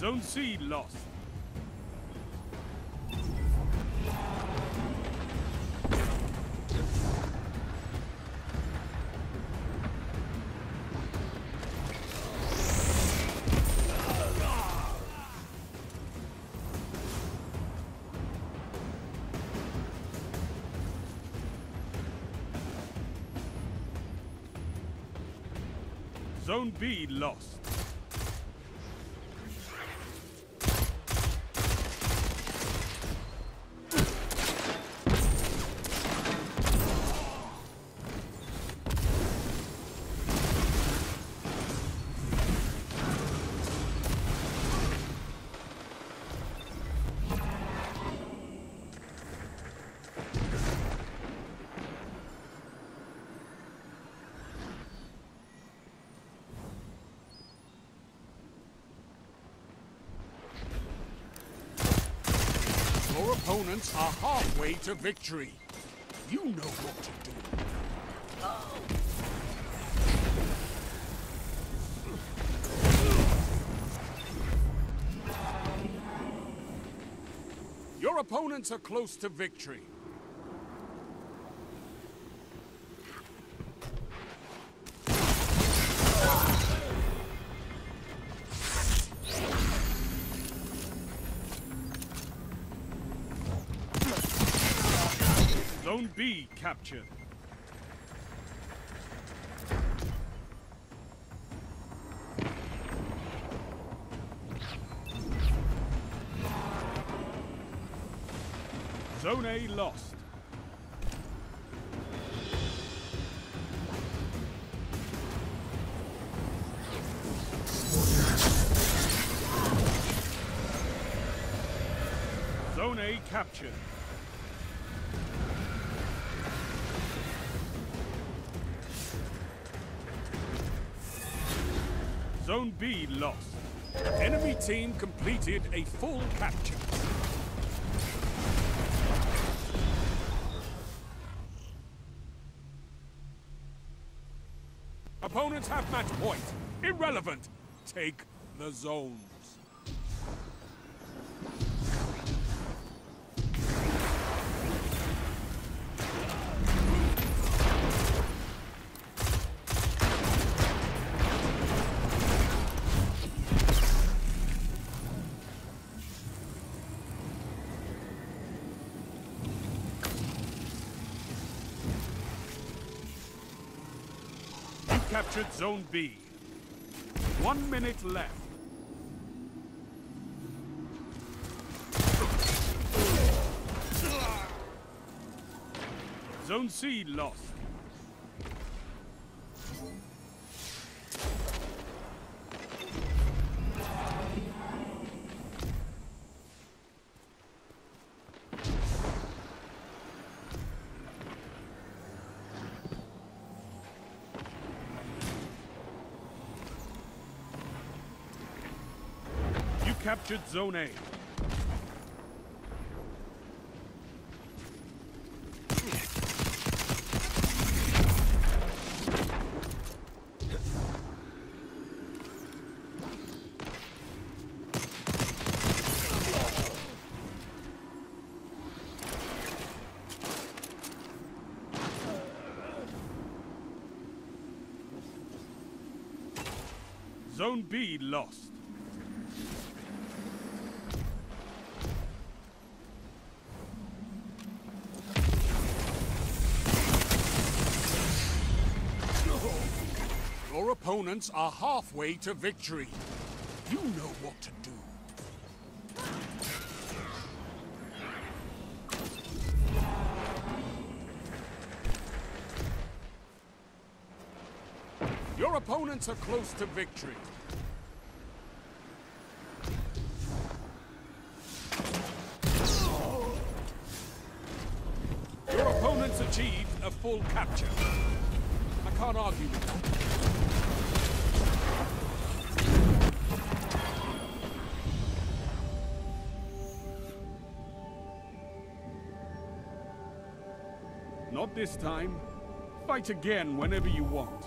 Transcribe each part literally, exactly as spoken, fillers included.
Zone C lost. Zone B lost. Your opponents are halfway to victory. You know what to do. Your opponents are close to victory. Zone B captured. Zone A lost. Zone A captured. Zone B lost. Enemy team completed a full capture. Opponents have match point. Irrelevant. Take the zones. Captured Zone B. One minute left. Zone C lost. Captured Zone A. Zone B lost. Your opponents are halfway to victory. You know what to do. Your opponents are close to victory. Your opponents achieved a full capture. I can't argue with that. Not this time. Fight again whenever you want.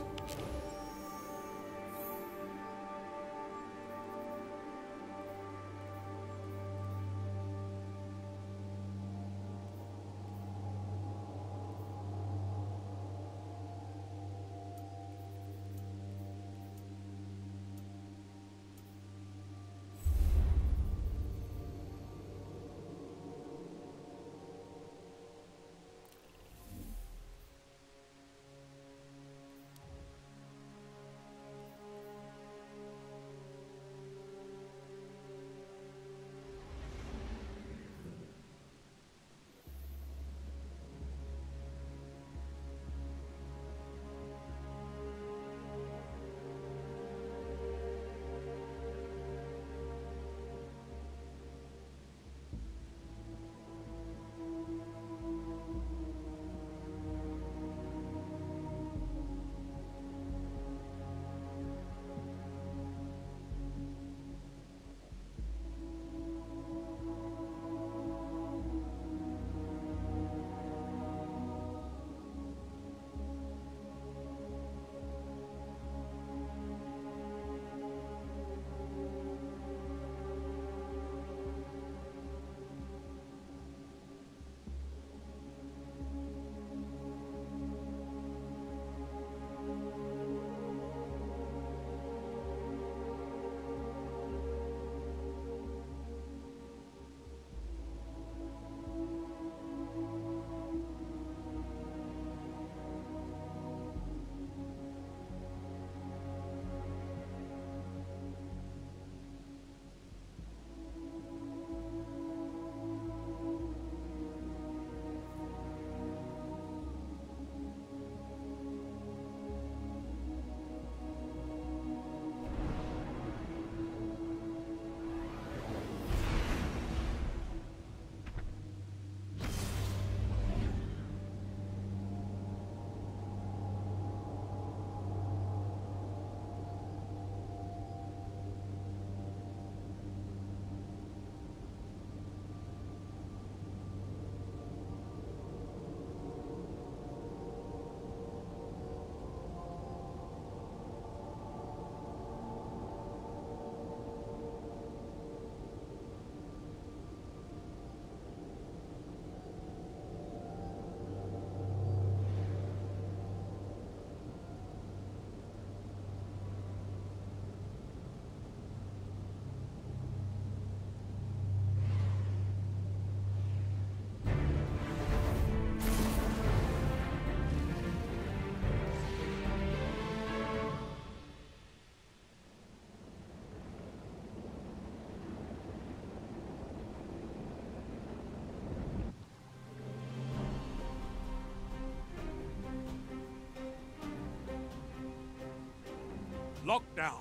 locked down.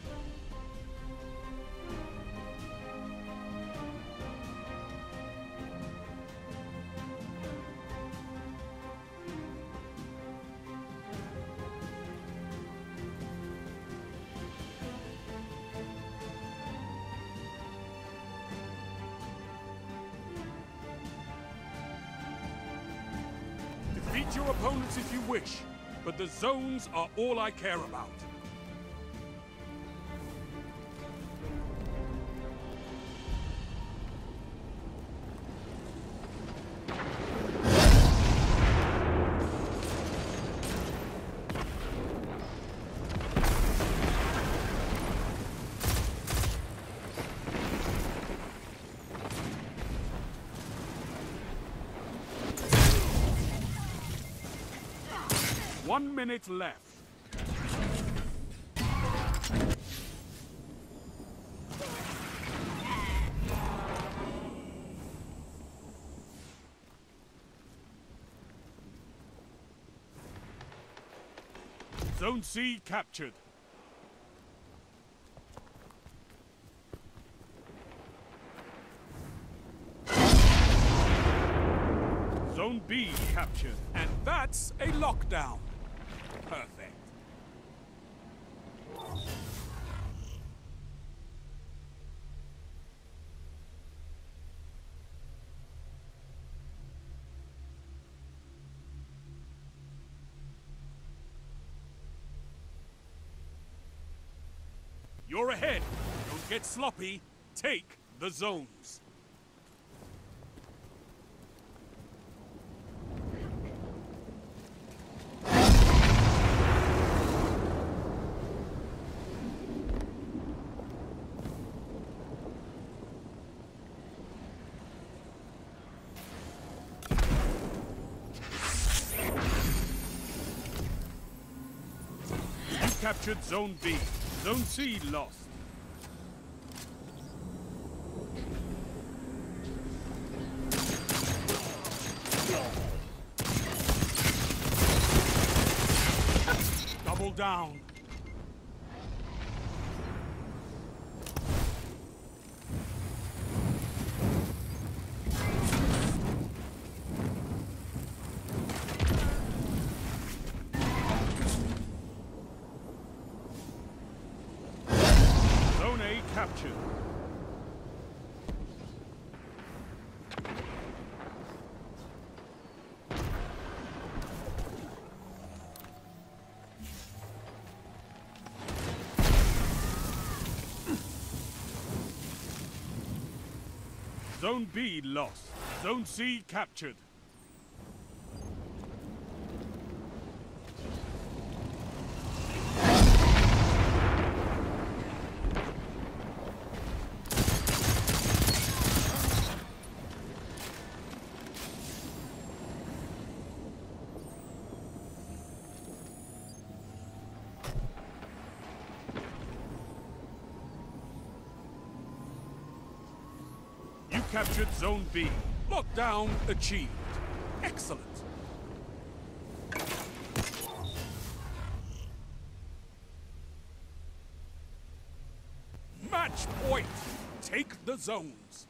Defeat your opponents if you wish, but the zones are all I care about. One minute left. Zone C captured. Zone B captured. And that's a lockdown. Perfect. You're ahead. Don't get sloppy. Take the zones. Captured Zone B. Zone C lost. Double down. Captured. Zone B lost. Zone C captured. Captured Zone B. Lockdown achieved. Excellent. Match point. Take the zones.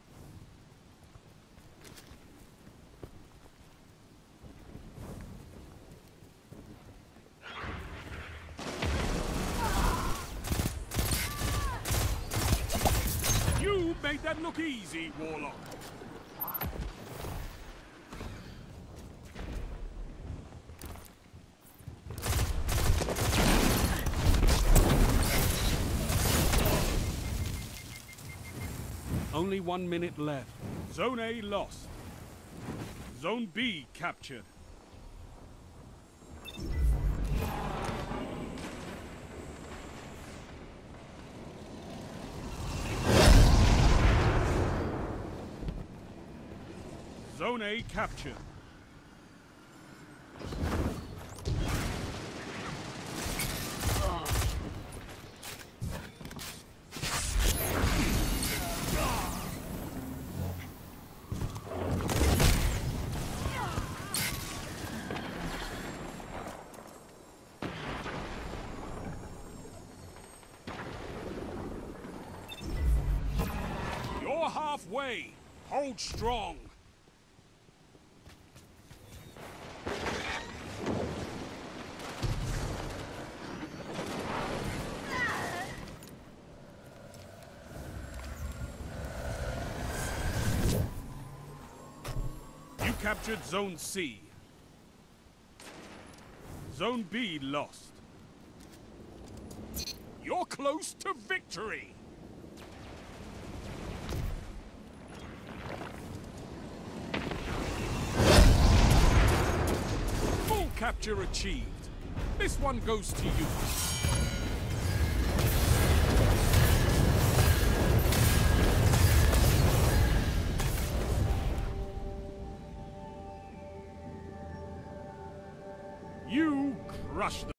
You made that look easy, Warlock. Only one minute left. Zone A lost. Zone B captured. Zone A captured. way. Hold strong. You captured Zone C. Zone B lost. You're close to victory. Full capture achieved. This one goes to you. You crushed them.